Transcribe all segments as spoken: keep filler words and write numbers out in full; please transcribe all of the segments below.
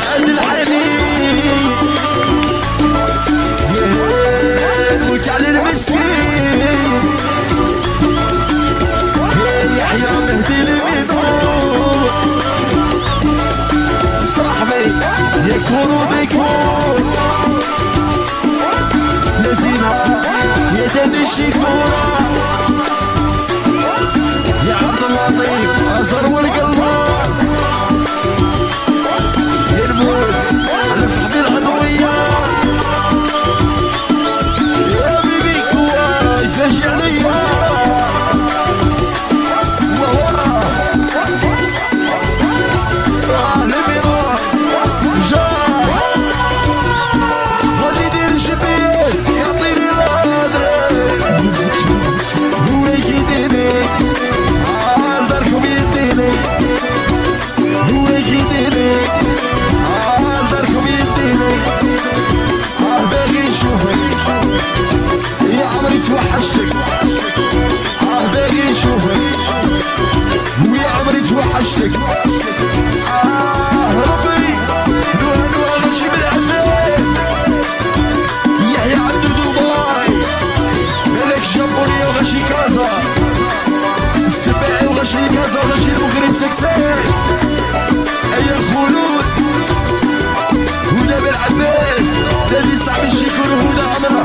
عند الحنين نموت على المسكين يحيى مهدي المنور صاحبي يكون وبيكون لزينة يا دني الشيكورة يا عبد اللطيف أزر والقلبان يا الموت على صاحبي العضوية يا بيبي كواي فاجي عليا وورا راه لميرا جاي غادي يدير الجبيس يعطيني الهضرة هو يديني آه لداركم يديني هو يديني آه لداركم يديني آه باغي نشوفك يا عمري توحشتك آه باغي نشوفك ويا عمري توحشتك آه ربي نوها نوها غنمشي بالعباد يحيى عبدو دبي مالك جابوني وغاشي كازا السباعي وغاشي كازا وغاشي المغرب سكساك ايا خلود هدى بالعباس دالي صاحبي شيكور هدى عمرة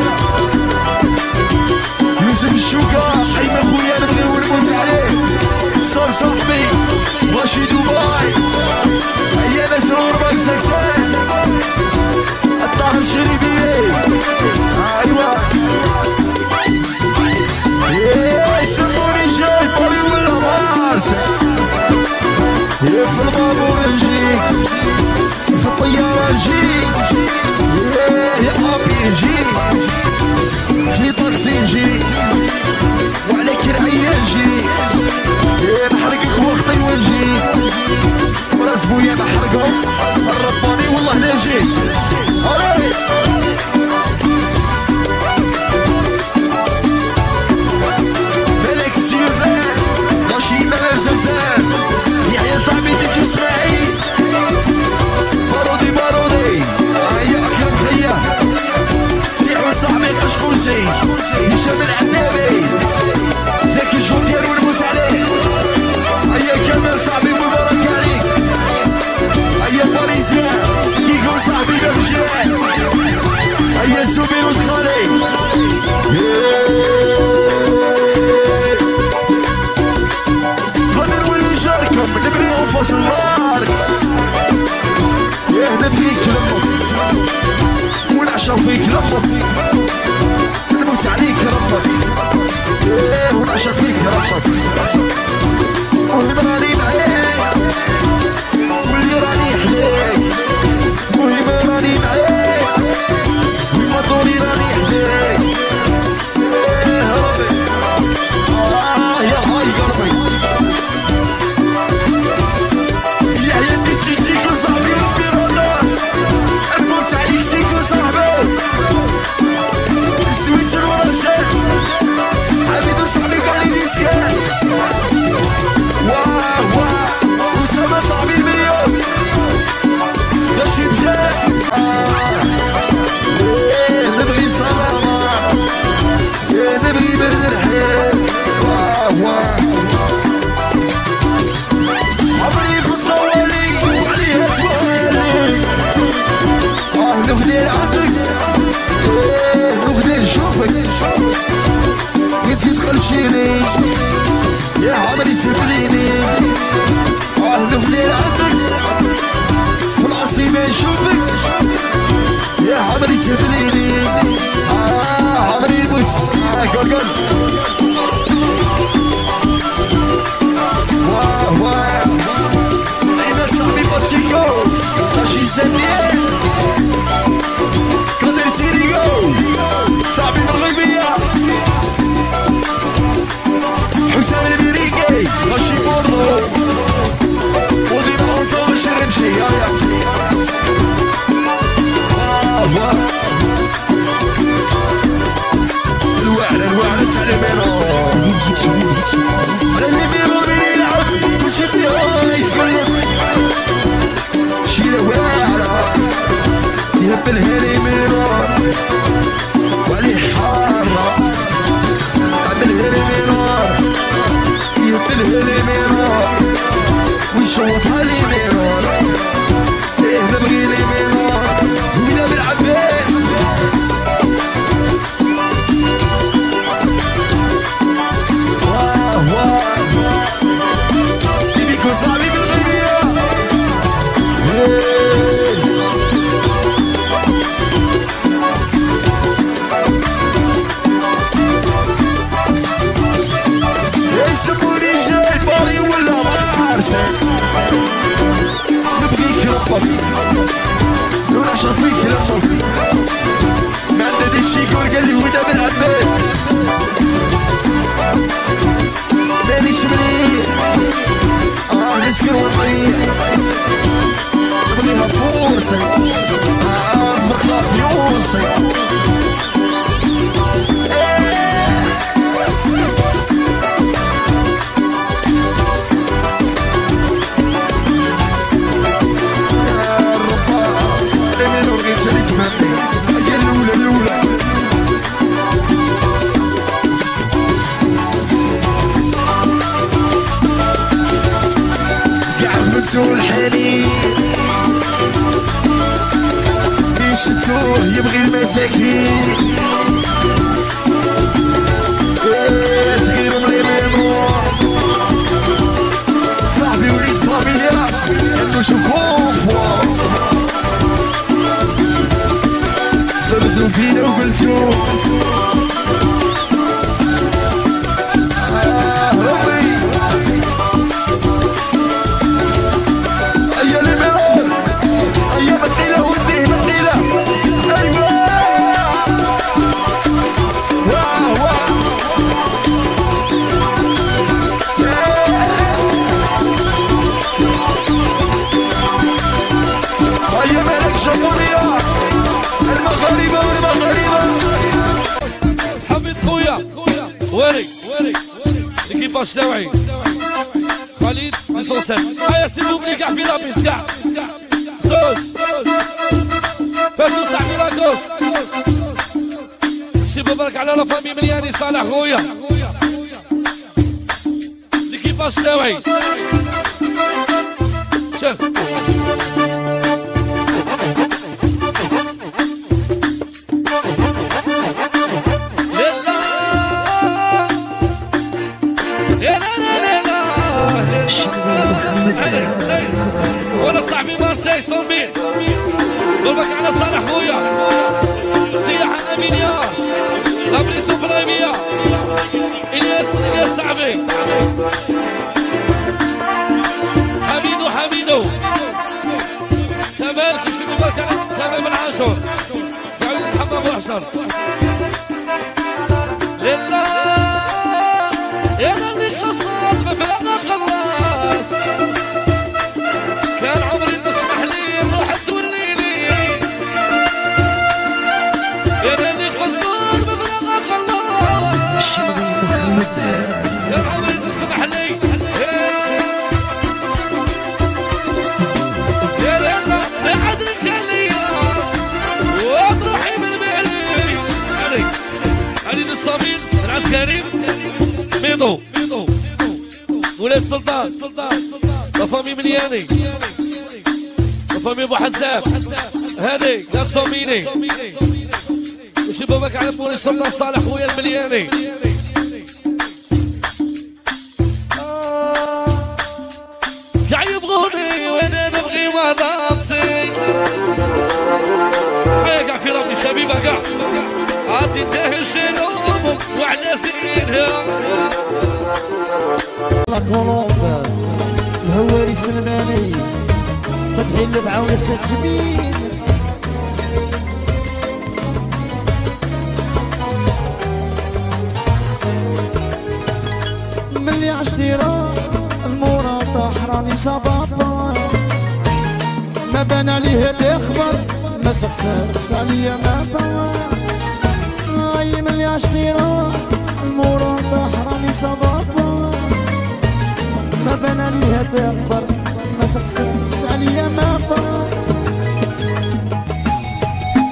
يوسف الشوكة ايمن خويا نبغي ونموت عليه صار صاحبي غاشي دبي ايا ناس الغربة سكساك الطاهر الشريبي ايوا يسموني جاي باري ولا مارس في البابور نجي في الطيارة نجي يا ابي نجي في طاكسي نجي وعليك رعية نجي نحرقك وقتي ونجي راس بويا نحرقهم الرباني والله لا جيت علي ملك السيوفان غاشي مالا زازان يحيى صاحبي تجي اسماعيل بارودي بارودي هيا اكرم خيا تيحوى صاحبي قشقوشي هشام العنابي زكي الجوكر ونموت عليه هيا كمال صاحبي مبارك عليك هيا باريزيان كيكو صاحبي بمجان هيا سوبير وسخالي غادي نولي نجاركم نبنيهم فاصل النهار ياه نبغيك لمك ونعشق فيك لمك نموت عليك ربك ايه ونعشق فيك ربك مهم راني معاك واللي راني حداك مهم راني معاك والمطوري راني حداك ايه ربي اه يا هاي قلبي يحيى انتي تجيك وصاحبي ربي رضا نموت عليك سيكو صاحبي سويت الورشة حبيبي صاحبي قال لي ديسكان واه واه وسما صاحبي المليون غاشي مشات آه ايه نبغي سلامة ايه نبغي برد الحياة واه واه عمري في صوالي وعليها توالي اه نبغي عندك ايه نبغي نشوفك انتي تقلشيني يا عمري تبليني اه نبغي عندك في العاصمة نشوفك يا عمري تبليني اه عمري نموت اه قول قول واه واه ايمن صاحبي باتشيكو غاشي سنين قادر تيريكو صاحبي من الغيبية حسام الامريكي غاشي بوردو ودينا عصا غاشي رمشي الوعرة الوعرة تاع الميلون بالهري ميرور وعليه حارة بالهري ميرور بالهري ميرور ويشوطها لي ميرور ايه نبغي لي ميرور ويلا بالعباد واه واه بيبيكو صاحبي بالغربية يسموني جاي باري ولا مارسي نبغيك ربا فيك لو نعشق فيك نعشق فيك ما عندنا دي الشيكور قال لي ودا بالعباد مانيش مريح اه نسكر ونطيح نبغيها فورسي اه نبغيها فيونسي الحنين يشتوه يبغي المساكين تغيرهم لي ميمور صاحبي وليد فاميليا عنده شو كونفوا جبدوا فينا وقلتو l'équipage تاوعي خالد لسوسن هيا سيبوا لي كاع في لابيس كاع زوز فاتو صاحبي لاكوس سيبوا برك على لا فامي ملياني صالح خويا l'équipage تاوعي شوف وانا صاحبي مارسي صومبيل قلبك على صالح خويا سياحة امينيا لابريسو برايمية الياس الياس صاحبي حميدو حميدو تمام كيشوفوا برك تمام العاشور فعلا الحمام وعشر لله يا اللي قصد بفرقنا خلاص كان عمري تسمح لي نروح توليني يا اللي قصد بفرقنا خلاص كان عمري تسمح لي يا لما بعدك ليا وبروحي من بعلي علي علي الصبيل العسكري ميدو ولا السلطان لا فامي ملياني لا فامي ابو حساب هادي لا صوميني وشبابك على بولي السلطان صالح خويا الملياني كاع يبغوني وانا نبغي مضامتي هيا كاع في ربي شبيبه كاع عطي تهشلهم وعلى سيدها لا كولومب الهواري سلماني فتحي اللي بعون السكبين ملي عشتيرا المراد حراني صبابا ما بان عليه تخبر ما سقساش عليا ما بان اي ملي عشتيرا المراد حراني صبابا ما بان عليها تخبر ما سقساش عليا ما بان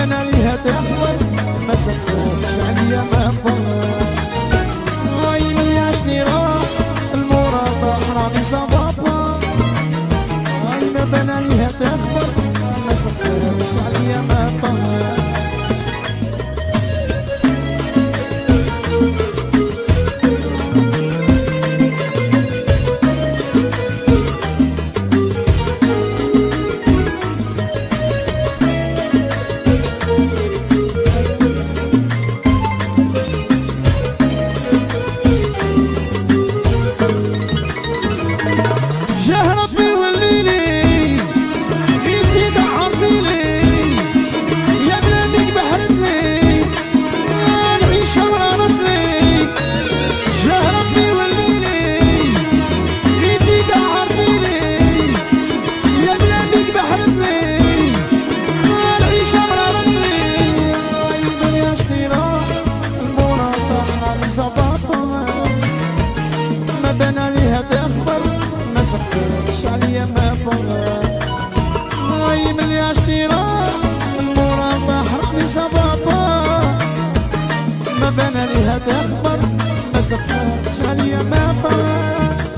بنى ليها تخبر ما سقساتش عليا ما فضل هاي ملياشني راح المراد حرامي صبابا هاي ما بنى ليها تخبر ما سقساتش عليا ما فضل عليا ما فضل هاي ملياش طيران المراد حرقني صبابا ما بنى ليها تخبر ما سقساتش عليا ما فضل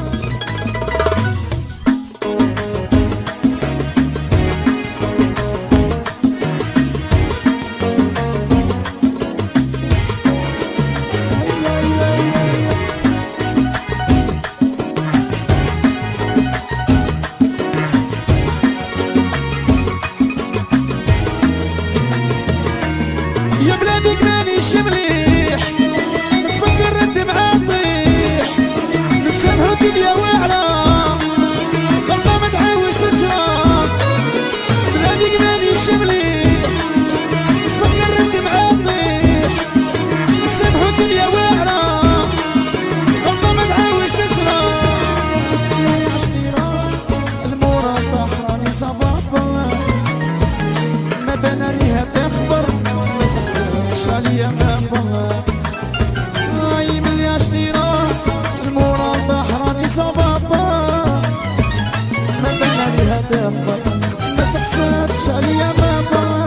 يا بلادك مانيش مليح نتفكر الدمعة تطيح نتسامحو دنيا واعرة غلطة ما تعاودش تصرا بلادك مانيش مليح نتفكر الدمعة تطيح نتسامحو دنيا واعرة غلطة ما تعاودش تصرا عشتي راه المراد بحراني صبابا ما بنى ليها تخبر عليا ما فضل هاي ملياش طيران المراد بحراني صبابا ما بنى ليها تخبر ما سقساتش عليا ما فضل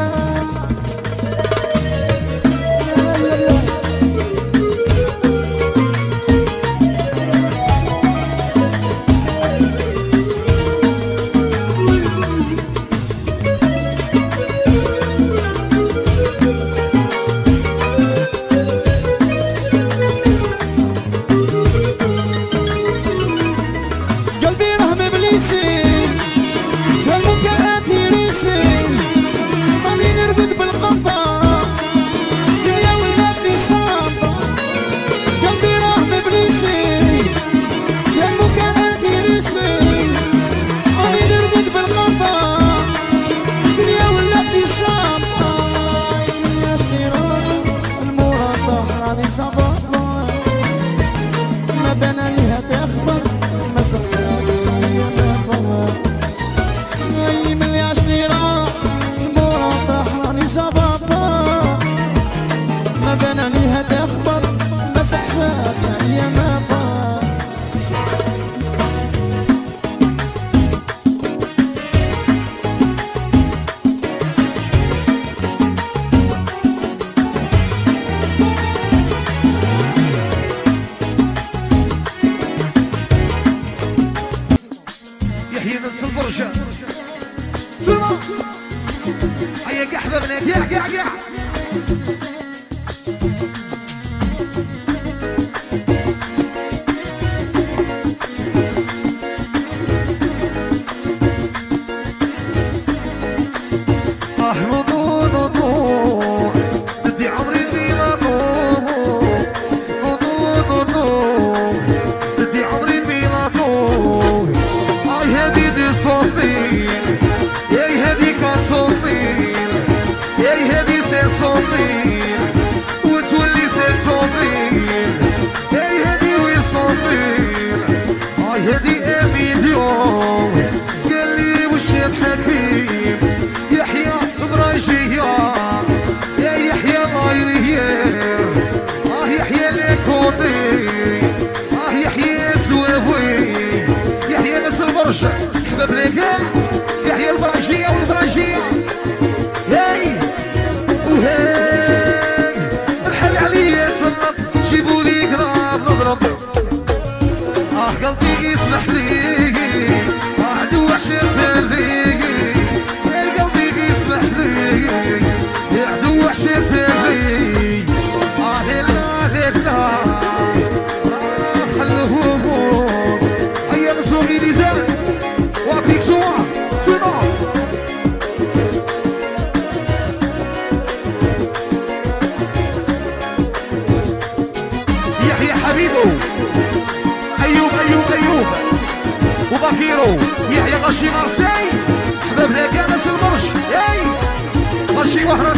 ما بنى ليها تخبر ما سقساتش عليا ما فضل هاي ملياش طيران المراد حراني صبابا ما بنى ليها تخبر ما سقساتش عليا ما فضل يحيى نص البرجة سلمى هيا كاع حبابنا كاع كاع كاع احمدوا نضوح بدي عمري بلا نضوح نضوح نضوح بدي عمري بلا نضوح اي هادي دي صوتين ياي هادي كان صوتين ياي هادي سي صوتين وتولي سي صوتين ياي هادي وي صوتين اي هادي اميليون قال لي وش الحكيم يحيى براجية يا يحيى غيرية اه يحيى ليكوطي اه يحيى زويوي يحيى ناس البرج حباب ليكا يحيى البراجية والبراجية هاي يسمح لي عدو وحشة لي قلبي يسمح لي عدو وحشة لي آه لا لا خلوهم أيام سوقي نزال وابيك سوا سوا يحيى حبيبه أيوب أيوب أيوب وبكيرو يحيى غشي مرسي حباب لكانس المرش ياي غشي وهران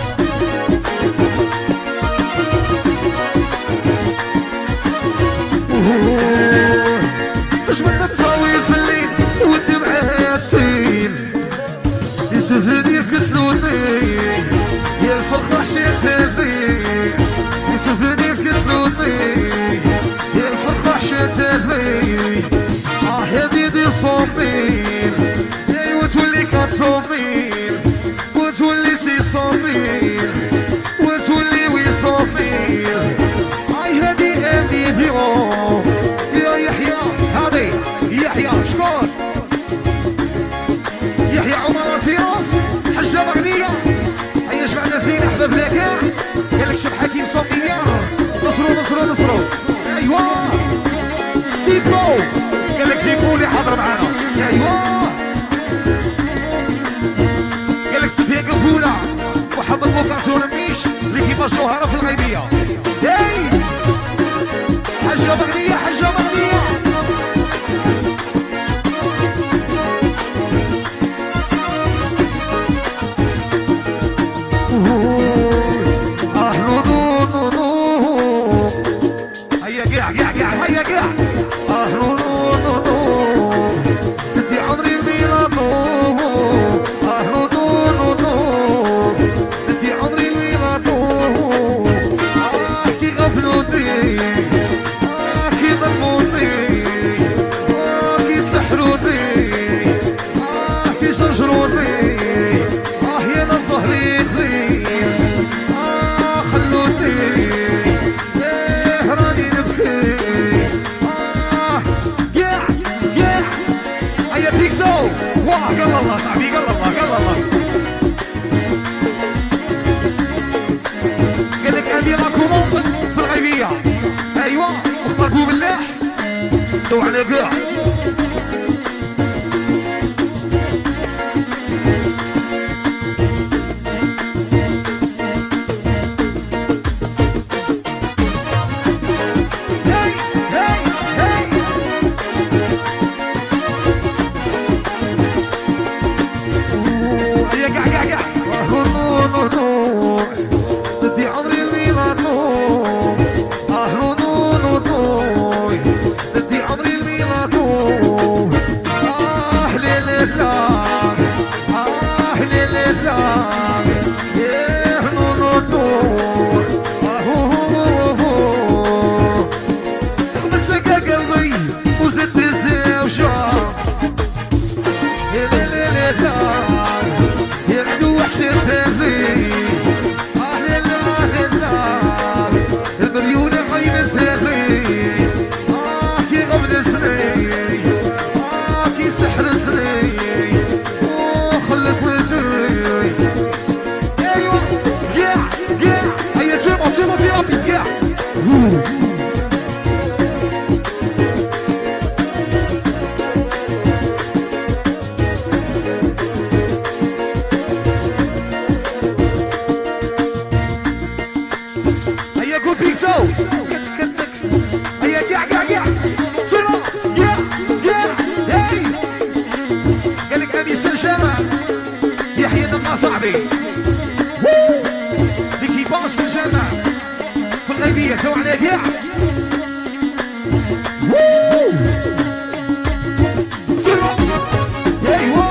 مش بدنا تصاوير في الليل والدمعة تسيل يسفني كتلوني يا الفرخة حشيتها بي يسفني كتلوني يا الفرخة حشيتها بي اه يا ديدي صومين يا وتولي كتصومين وتولي سي صومين وتولي وي صومين اي هادي هادي بيو يا يحيى هادي يحيى شكون يحيى عمر سيروس حجة مغنية هيا جمعنا زين احباب لك قالك شب حكيم صوتية نصرو نصرو نصرو ايوا تيبو قالك تيبو اللي حاضر معانا ايوا قالك سفيان قفولة محمد بوكاسون ميش اللي كيما جوهرة في الغيبية هاي حجة مغنية حجة مغنية أهلو نو نو نو هيا قع قع قع هيا قع أهلو نو نو نو بدي عمري الميلاد أهلو نو نو نو بدي عمري الميلاد آه كي غفلوني آه كي ظلموني آه كي سحروني آه كي شجروني آه يا نصهري قال الله صاحبي قال الله قال الله قال لك هذه راكم في الغيبية ايوا اخترقوا بالله دو على كاع صاحبي بكي باص الجامع في الغيبية سوا على كاع ايوا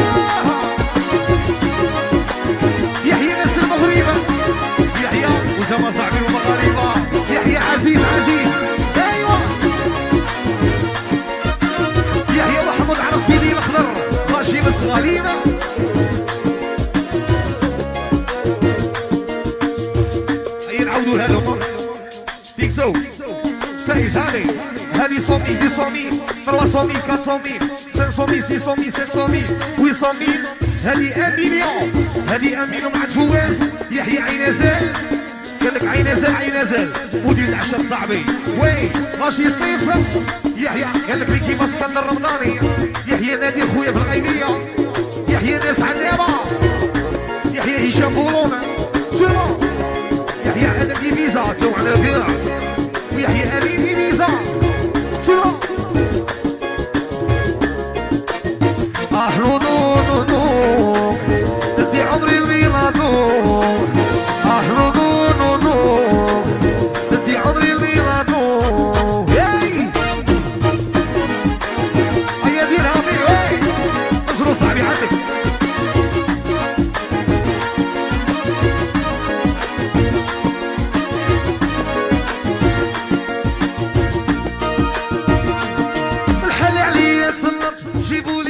يحيى ناس المغربة يحيى وزما صاحبي المغاربة يحيى عزيز عزيز ايوا يحيى محمود عرب سيدي الاخضر ماشي بس غريبة نعودوا لهذا بيكسو deux cent mille trois cent mille quatre cent mille cinq cent mille six cent mille sept cent mille huit cent mille هذه واحد مليون هذه واحد مليون مع الفواز يحيى عينازال قال لك عينازال عينازال مدير العشاء صاحبي وي ماشي صيف يحيى قال لك كيما اسكندر رمضاني يحيى نادي خويا في الغيبيه يحيى ناس عنابه يحيى هشام بولون شنو يحيى ادم ديفيزا تو على كاع ويحيى امين ديفيزا شنو احلو نو نو نو ندي عمري الميلادو احلو نو نو نو ندي عمري الميلادو هاي هيا ديرها بي هاي اجرو صاحبي عندك الحال عليا تسلط جيبوا